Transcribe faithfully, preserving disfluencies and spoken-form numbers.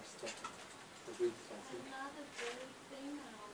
stop the breath, I think. Another bird thing.